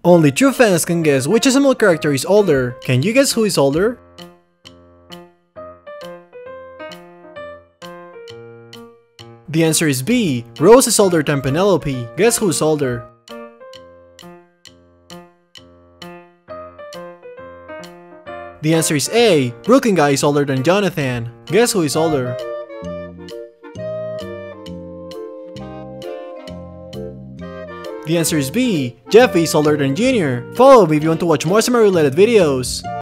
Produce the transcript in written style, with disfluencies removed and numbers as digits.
Only true fans can guess which SML character is older. Can you guess who is older? The answer is B. Rose is older than Penelope. Guess who's older? The answer is A. Brooke and Guy is older than Jonathan. Guess who is older? The answer is B. Jeffy is older than Junior. Follow me if you want to watch more SML related videos.